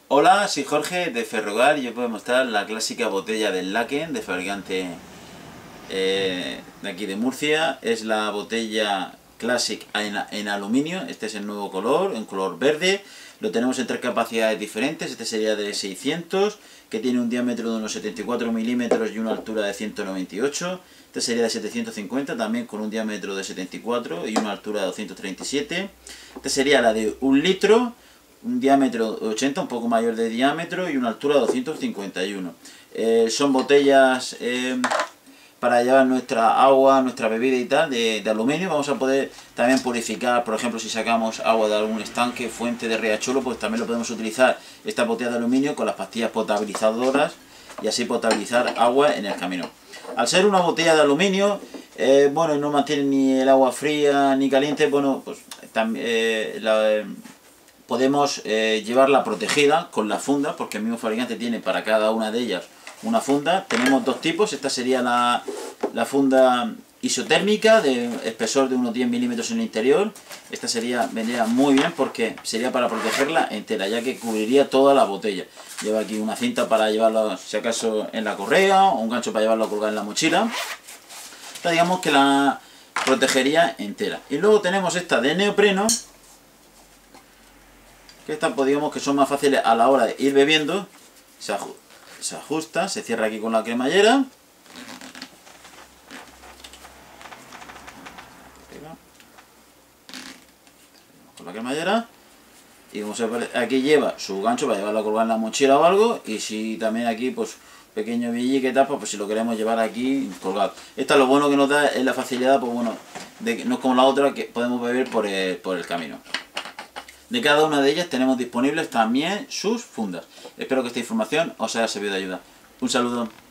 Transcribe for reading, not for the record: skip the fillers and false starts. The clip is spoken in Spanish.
Hola, soy Jorge de Ferrogal y os voy a mostrar la clásica botella del Laken de fabricante de aquí de Murcia. Es la botella Classic en aluminio. Este es el nuevo color, en color verde. Lo tenemos en tres capacidades diferentes. Este sería de 600, que tiene un diámetro de unos 74 milímetros y una altura de 198. Este sería de 750, también con un diámetro de 74 y una altura de 237. Este sería la de 1 litro, un diámetro de 80, un poco mayor de diámetro, y una altura de 251. Son botellas para llevar nuestra agua, nuestra bebida y tal, de aluminio. Vamos a poder también purificar, por ejemplo, si sacamos agua de algún estanque, fuente de riachuelo, pues también lo podemos utilizar, esta botella de aluminio, con las pastillas potabilizadoras, y así potabilizar agua en el camino. Al ser una botella de aluminio, bueno, no mantiene ni el agua fría ni caliente, bueno, pues también podemos llevarla protegida con la funda, porque el mismo fabricante tiene para cada una de ellas una funda. Tenemos dos tipos. Esta sería la funda isotérmica de espesor de unos 10 milímetros en el interior. Esta vendría muy bien porque sería para protegerla entera, ya que cubriría toda la botella. Lleva aquí una cinta para llevarla, si acaso, en la correa, o un gancho para llevarlo a colgar en la mochila. Esta, digamos que la protegería entera. Y luego tenemos esta de neopreno, que estas, pues, digamos que son más fáciles a la hora de ir bebiendo. Se ajusta, se cierra aquí con la cremallera. Con la cremallera. Y como se ve, aquí lleva su gancho para llevarlo a colgar en la mochila o algo. Y si también aquí, pues, pequeño billique, pues si lo queremos llevar aquí colgado. Esta, lo bueno que nos da es la facilidad, pues bueno, no es como la otra, que podemos beber por el camino. De cada una de ellas tenemos disponibles también sus fundas. Espero que esta información os haya servido de ayuda. Un saludo.